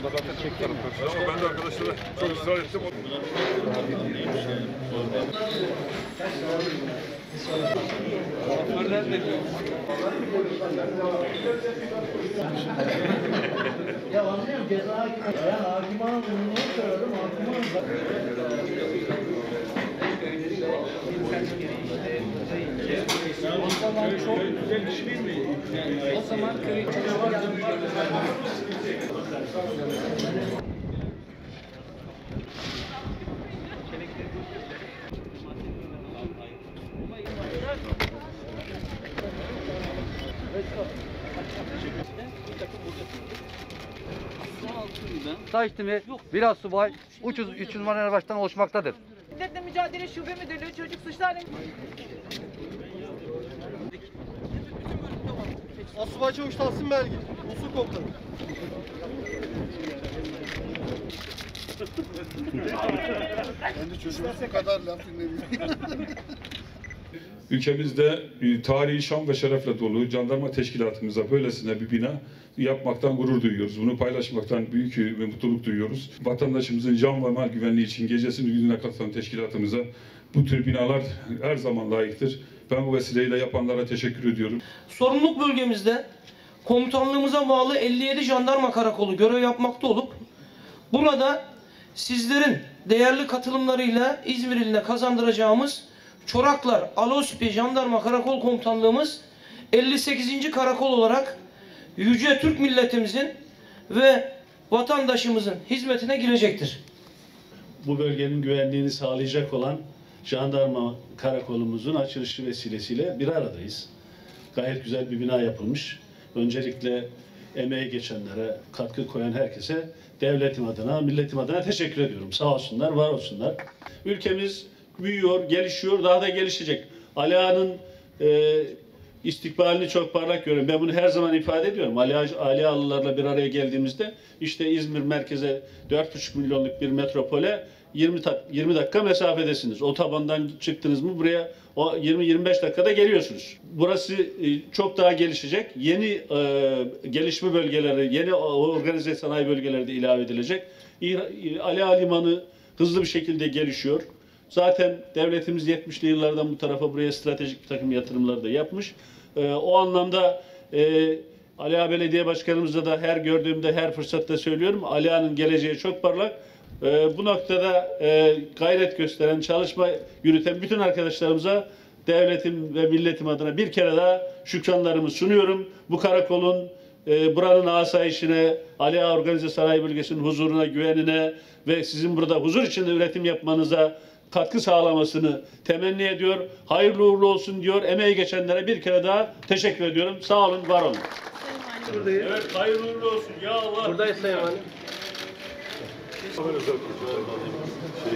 Ama ben de arkadaşlara çok ısrar ettim. Ya anlıyorum ceza hakimi. Ben hakime aldım. Ne söyledim? Hakime aldım. O zaman çok güzel bir şey değil mi? O zaman köy Taştimi biraz subay 300 numaralı baştan oluşmaktadır. Şiddetle Mücadele Şube Müdürlüğü Çocuk Suçlarla Asubay Çavuş Tahsin Belgin, Usul Komutanı. Ben de çocuğum kadar laf dinlemiyorum. Ülkemizde tarihi şan ve şerefle dolu jandarma teşkilatımıza böylesine bir bina yapmaktan gurur duyuyoruz. Bunu paylaşmaktan büyük bir mutluluk duyuyoruz. Vatandaşımızın can ve mal güvenliği için gecesini gündüzüne katılan teşkilatımıza bu tür binalar her zaman layıktır. Ben bu vesileyle yapanlara teşekkür ediyorum. Sorumluluk bölgemizde komutanlığımıza bağlı 57 jandarma karakolu görev yapmakta olup burada sizlerin değerli katılımlarıyla İzmir iline kazandıracağımız Çoraklar Alospi Jandarma Karakol Komutanlığımız 58. karakol olarak yüce Türk milletimizin ve vatandaşımızın hizmetine girecektir. Bu bölgenin güvenliğini sağlayacak olan jandarma karakolumuzun açılışı vesilesiyle bir aradayız. Gayet güzel bir bina yapılmış. Öncelikle emeği geçenlere, katkı koyan herkese devletim adına, milletim adına teşekkür ediyorum. Sağ olsunlar, var olsunlar. Ülkemiz büyüyor, gelişiyor, daha da gelişecek. Ali Ağa'nın istikbalini çok parlak görüyorum. Ben bunu her zaman ifade ediyorum. Ali Ağalılarla bir araya geldiğimizde işte İzmir merkeze 4,5 milyonluk bir metropole 20 dakika mesafedesiniz. Otobandan çıktınız mı buraya 20-25 dakikada geliyorsunuz. Burası çok daha gelişecek. Yeni gelişme bölgeleri, yeni organize sanayi bölgeleri de ilave edilecek. Ali Ağa Limanı hızlı bir şekilde gelişiyor. Zaten devletimiz 70'li yıllardan bu tarafa buraya stratejik bir takım yatırımlar da yapmış. O anlamda Ali Ağa Belediye Başkanımızla da her gördüğümde, her fırsatta söylüyorum. Ali Ağa'nın geleceği çok parlak. Bu noktada gayret gösteren, çalışma yürüten bütün arkadaşlarımıza devletim ve milletim adına bir kere daha şükranlarımı sunuyorum. Bu karakolun, buranın asayişine, Ali Ağa Organize Sanayi Bölgesi'nin huzuruna, güvenine ve sizin burada huzur içinde üretim yapmanıza katkı sağlamasını temenni ediyor. Hayırlı uğurlu olsun diyor. Emeği geçenlere bir kere daha teşekkür ediyorum. Sağ olun, var olun. Buradayız. Evet, hayırlı uğurlu olsun. Ya Allah. Buradayız Sayın Valim.